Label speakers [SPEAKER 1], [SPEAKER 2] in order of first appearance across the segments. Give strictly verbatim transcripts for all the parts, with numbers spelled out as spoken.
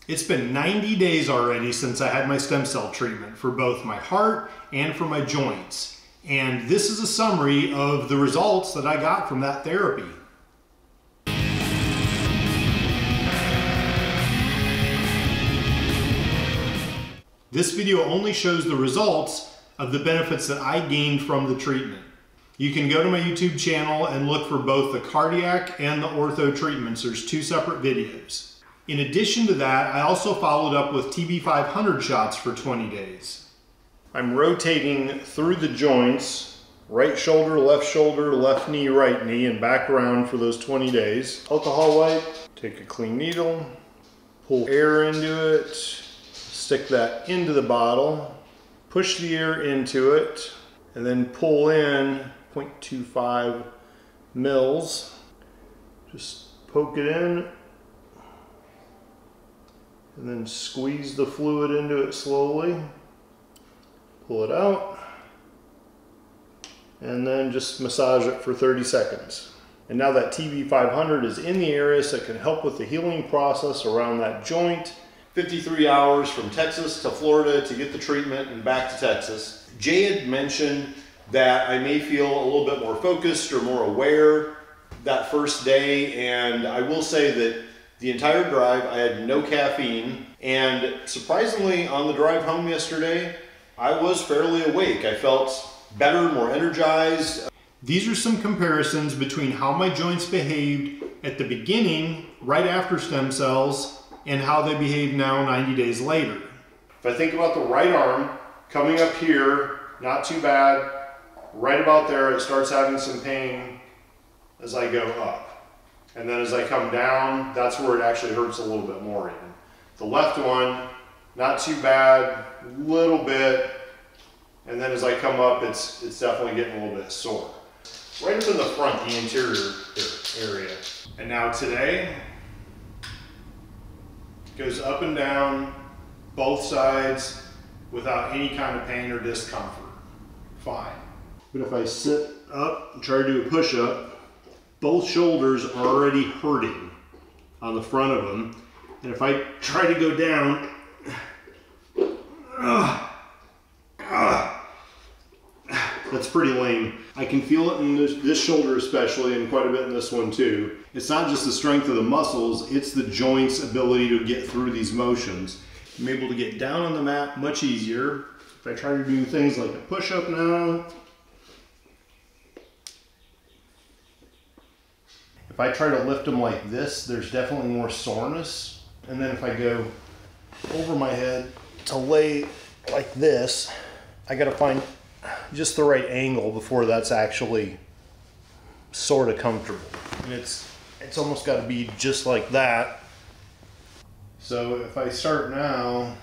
[SPEAKER 1] It's been ninety days already since I had my stem cell treatment for both my heart and for my joints. And this is a summary of the results that I got from that therapy. This video only shows the results of the benefits that I gained from the treatment. You can go to my YouTube channel and look for both the cardiac and the ortho treatments. There's two separate videos. In addition to that, I also followed up with T B five hundred shots for twenty days. I'm rotating through the joints, right shoulder, left shoulder, left knee, right knee, and back around for those twenty days. Alcohol wipe, take a clean needle, pull air into it, stick that into the bottle, push the air into it, and then pull in zero point two five mils. Just poke it in, and then squeeze the fluid into it slowly. Pull it out, and then just massage it for thirty seconds. And now that T B five hundred is in the area, so it can help with the healing process around that joint. fifty-three hours from Texas to Florida to get the treatment and back to Texas. Jay had mentioned that I may feel a little bit more focused or more aware that first day, and I will say that the entire drive I had no caffeine, and surprisingly on the drive home yesterday I was fairly awake. I felt better, more energized. These are some comparisons between how my joints behaved at the beginning, right after stem cells, and how they behave now ninety days later. If I think about the right arm, coming up here, not too bad. Right about there, it starts having some pain as I go up. And then as I come down, that's where it actually hurts a little bit more even. The left one, not too bad, little bit. And then as I come up, it's, it's definitely getting a little bit sore. Right up in the front, the anterior area. And now today, goes up and down, both sides, without any kind of pain or discomfort. Fine. But if I sit up and try to do a push-up, both shoulders are already hurting on the front of them. And if I try to go down, uh, uh, that's pretty lame. I can feel it in this, this shoulder especially, and quite a bit in this one too. It's not just the strength of the muscles, it's the joint's ability to get through these motions. I'm able to get down on the mat much easier. If I try to do things like a push-up now, if I try to lift them like this, there's definitely more soreness. And then if I go over my head to lay like this, I gotta find just the right angle before that's actually sort of comfortable. And it's, it's almost gotta be just like that. So if I start now,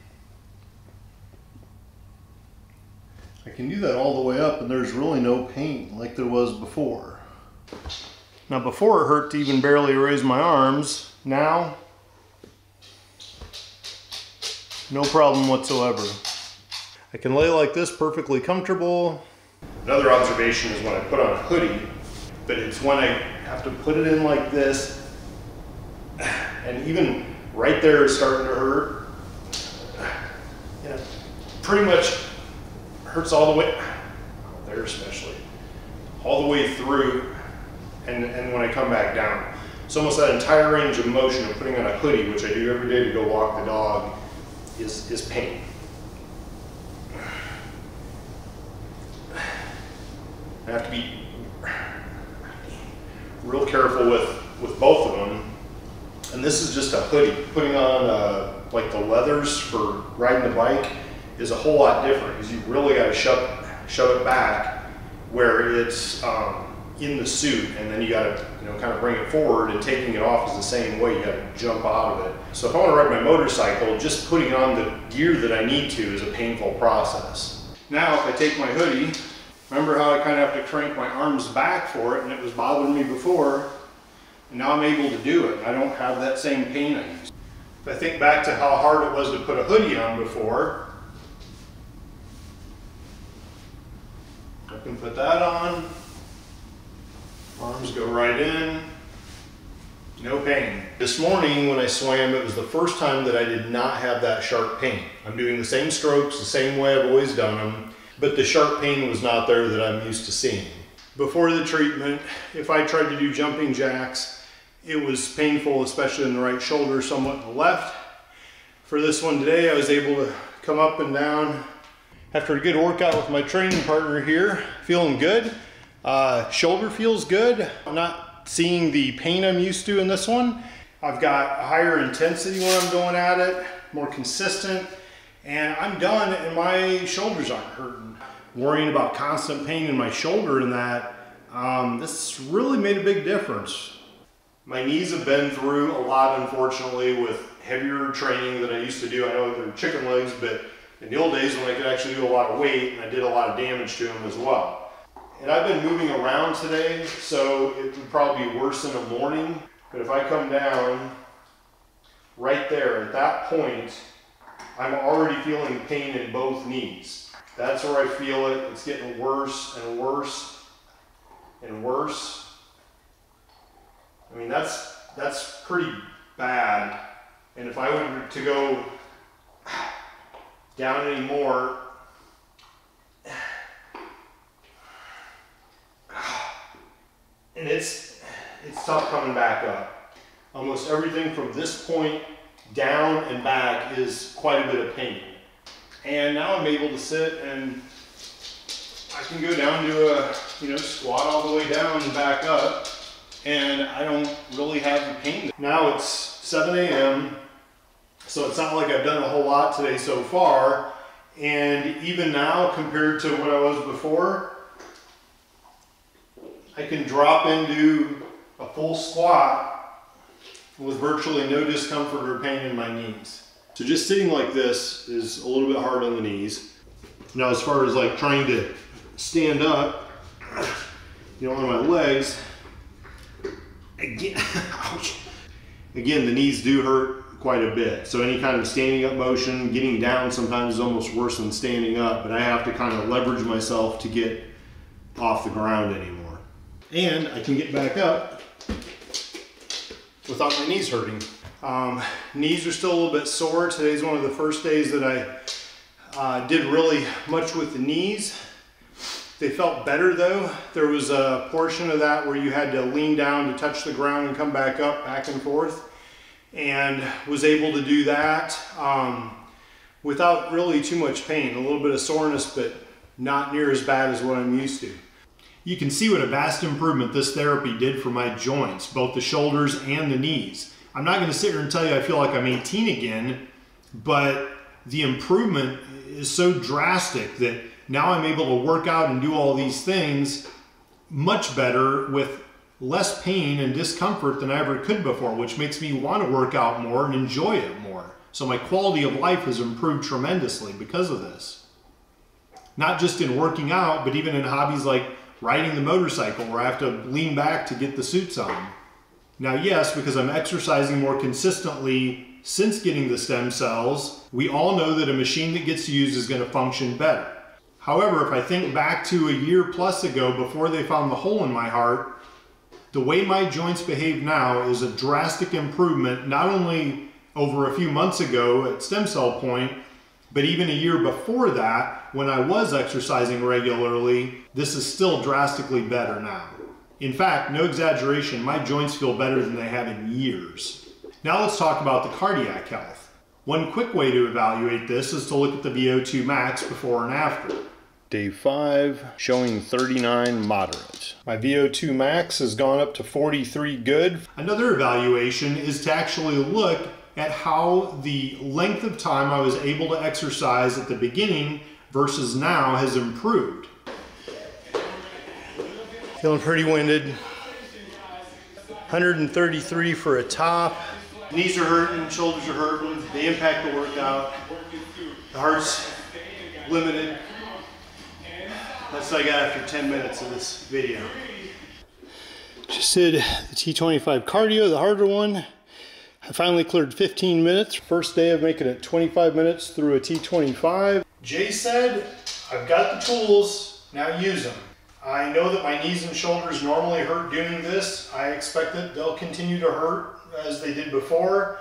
[SPEAKER 1] I can do that all the way up and there's really no pain like there was before. Now before it hurt to even barely raise my arms. Now, no problem whatsoever. I can lay like this perfectly comfortable. Another observation is when I put on a hoodie, but it's when I have to put it in like this, and even right there is starting to hurt. You know, pretty much hurts all the way, there especially, all the way through. And, and when I come back down. It's almost that entire range of motion of putting on a hoodie, which I do every day to go walk the dog, is, is pain. I have to be real careful with, with both of them. And this is just a hoodie. Putting on uh, like the leathers for riding the bike is a whole lot different, because you really got to shove, shove it back where it's um, in the suit, and then you got to, you know, kind of bring it forward, and taking it off is the same way. You got to jump out of it. So if I want to ride my motorcycle, just putting on the gear that I need to is a painful process. Now if I take my hoodie, remember how I kind of have to crank my arms back for it, and it was bothering me before, and now I'm able to do it. I don't have that same pain I used. If I think back to how hard it was to put a hoodie on before, I can put that on. Arms go right in, no pain. This morning when I swam, it was the first time that I did not have that sharp pain. I'm doing the same strokes the same way I've always done them, but the sharp pain was not there that I'm used to seeing. Before the treatment, if I tried to do jumping jacks, it was painful, especially in the right shoulder, somewhat in the left. For this one today, I was able to come up and down. After a good workout with my training partner here, feeling good. Uh, shoulder feels good. I'm not seeing the pain I'm used to in this one. I've got a higher intensity when I'm going at it, more consistent, and I'm done and my shoulders aren't hurting. Worrying about constant pain in my shoulder and that, um, this really made a big difference. My knees have been through a lot, unfortunately, with heavier training than I used to do. I know they're chicken legs, but in the old days when I could actually do a lot of weight, and I did a lot of damage to them as well. And I've been moving around today, so it would probably be worse in the morning. But if I come down right there at that point, I'm already feeling pain in both knees. That's where I feel it. It's getting worse and worse and worse. I mean, that's, that's pretty bad. And if I were to go down anymore, and it's, it's tough coming back up. Almost everything from this point down and back is quite a bit of pain. And now I'm able to sit and I can go down to a, you know, squat all the way down and back up, and I don't really have the pain. Now it's seven A M, so it's not like I've done a whole lot today so far. And even now, compared to what I was before, I can drop into a full squat with virtually no discomfort or pain in my knees. So just sitting like this is a little bit hard on the knees. Now as far as like trying to stand up, you know, on my legs, again, ouch. Again, the knees do hurt quite a bit. So any kind of standing up motion, getting down sometimes is almost worse than standing up, but I have to kind of leverage myself to get off the ground anymore. And I can get back up without my knees hurting. Um, knees are still a little bit sore. Today's one of the first days that I uh, did really much with the knees. They felt better though. There was a portion of that where you had to lean down to touch the ground and come back up, back and forth, and was able to do that um, without really too much pain. A little bit of soreness, but not near as bad as what I'm used to. You can see what a vast improvement this therapy did for my joints, both the shoulders and the knees. I'm not going to sit here and tell you I feel like I'm eighteen again, but the improvement is so drastic that now I'm able to work out and do all these things much better with less pain and discomfort than I ever could before, which makes me want to work out more and enjoy it more. So my quality of life has improved tremendously because of this. Not just in working out, but even in hobbies like riding the motorcycle where I have to lean back to get the suits on. Now yes, because I'm exercising more consistently since getting the stem cells, we all know that a machine that gets used is going to function better. However, if I think back to a year plus ago before they found the hole in my heart, the way my joints behave now is a drastic improvement, not only over a few months ago at stem cell point, but even a year before that, when I was exercising regularly, this is still drastically better now. In fact, no exaggeration, my joints feel better than they have in years. Now let's talk about the cardiac health. One quick way to evaluate this is to look at the V O two max before and after. Day five, showing thirty-nine moderate. My V O two max has gone up to forty-three good. Another evaluation is to actually look at how the length of time I was able to exercise at the beginning versus now has improved. Feeling pretty winded. one hundred thirty-three for a top. Knees are hurting, shoulders are hurting. They impact the workout. The heart's limited. That's what I got after ten minutes of this video. Just did the T twenty-five cardio, the harder one. I finally cleared fifteen minutes. First day of making it twenty-five minutes through a T twenty-five. Jay said, I've got the tools, now use them. I know that my knees and shoulders normally hurt doing this. I expect that they'll continue to hurt as they did before.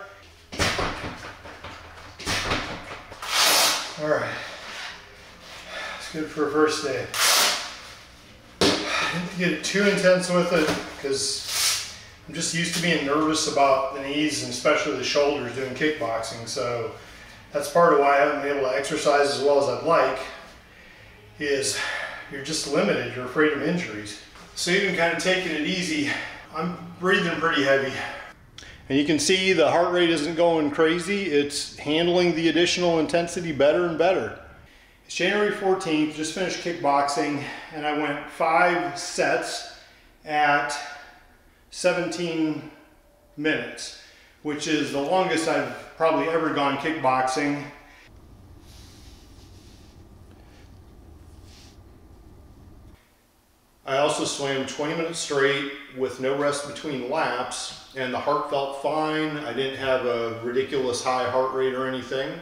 [SPEAKER 1] All right, it's good for a first day. I didn't get too intense with it because I'm just used to being nervous about the knees and especially the shoulders doing kickboxing. So that's part of why I haven't been able to exercise as well as I'd like, is you're just limited, you're afraid of injuries. So even kind of taking it easy, I'm breathing pretty heavy. And you can see the heart rate isn't going crazy, it's handling the additional intensity better and better. It's January fourteenth, just finished kickboxing, and I went five sets at seventeen minutes, which is the longest I've probably ever gone kickboxing. I also swam twenty minutes straight with no rest between laps, and the heart felt fine. I didn't have a ridiculous high heart rate or anything.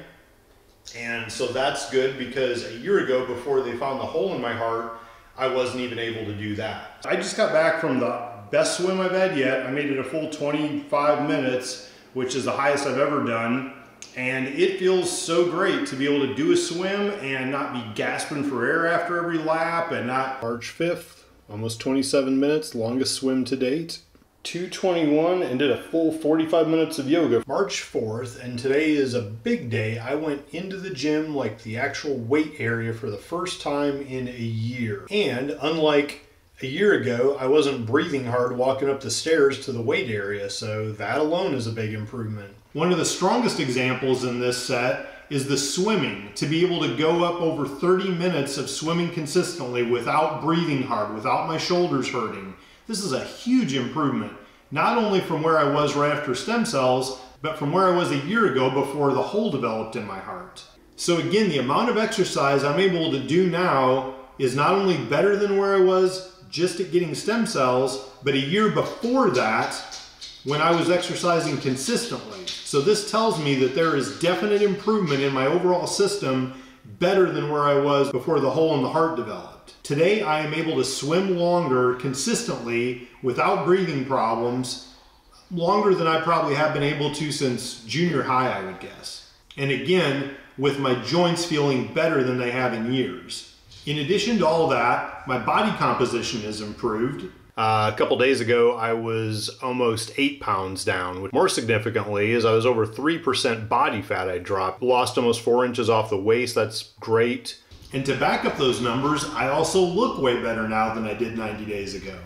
[SPEAKER 1] And so that's good, because a year ago, before they found the hole in my heart, I wasn't even able to do that. I just got back from the best swim I've had yet. I made it a full twenty-five minutes, which is the highest I've ever done. And it feels so great to be able to do a swim and not be gasping for air after every lap and not... March fifth, almost twenty-seven minutes, longest swim to date. two twenty-one, and did a full forty-five minutes of yoga. March fourth, and today is a big day. I went into the gym, like the actual weight area, for the first time in a year. And unlike a year ago, I wasn't breathing hard walking up the stairs to the weight area, so that alone is a big improvement. One of the strongest examples in this set is the swimming. To be able to go up over thirty minutes of swimming consistently without breathing hard, without my shoulders hurting. This is a huge improvement, not only from where I was right after stem cells, but from where I was a year ago before the hole developed in my heart. So again, the amount of exercise I'm able to do now is not only better than where I was just at getting stem cells, but a year before that, when I was exercising consistently. So this tells me that there is definite improvement in my overall system, better than where I was before the hole in the heart developed. Today, I am able to swim longer consistently without breathing problems, longer than I probably have been able to since junior high, I would guess. And again, with my joints feeling better than they have in years. In addition to all that, my body composition has improved. Uh, a couple days ago, I was almost eight pounds down. More significantly is I was over three percent body fat I dropped. Lost almost four inches off the waist, that's great. And to back up those numbers, I also look way better now than I did ninety days ago.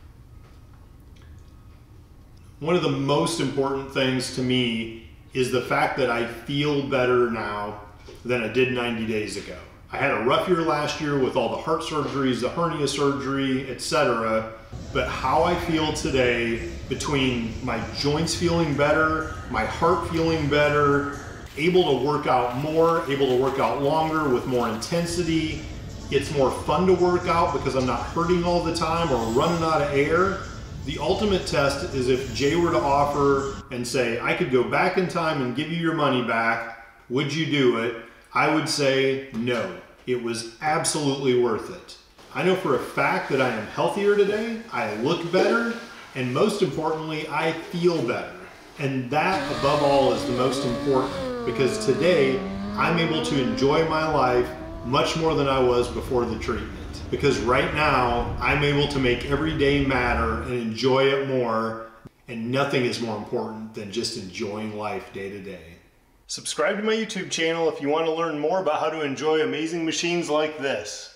[SPEAKER 1] One of the most important things to me is the fact that I feel better now than I did ninety days ago. I had a rough year last year with all the heart surgeries, the hernia surgery, et cetera. But how I feel today, between my joints feeling better, my heart feeling better, able to work out more, able to work out longer with more intensity. It's more fun to work out because I'm not hurting all the time or running out of air. The ultimate test is if Jay were to offer and say, I could go back in time and give you your money back, would you do it? I would say no. It was absolutely worth it. I know for a fact that I am healthier today, I look better, and most importantly, I feel better. And that, above all, is the most important, because today I'm able to enjoy my life much more than I was before the treatment. Because right now, I'm able to make every day matter and enjoy it more, and nothing is more important than just enjoying life day to day. Subscribe to my YouTube channel if you want to learn more about how to enjoy amazing machines like this.